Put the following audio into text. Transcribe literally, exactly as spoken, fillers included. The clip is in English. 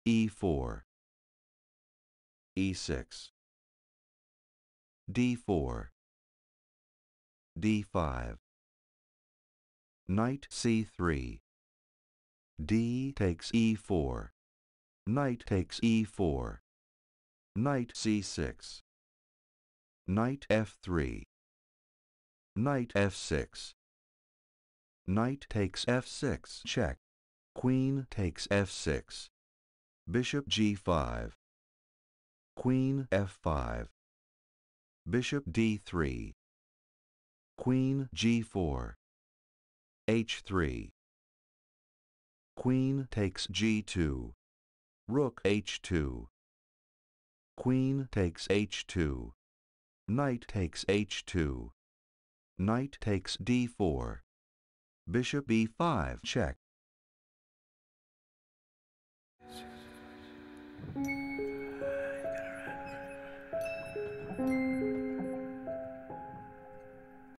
e four, e six, d four, d five, knight c three, d takes e four, knight takes e four, knight c six, knight f three, knight f six, knight takes f six, check, queen takes f six, bishop g five, queen f five, bishop d three, queen g four, h three, queen takes g two, rook h two, queen takes h two, knight takes h two, knight takes d four, bishop b five, check,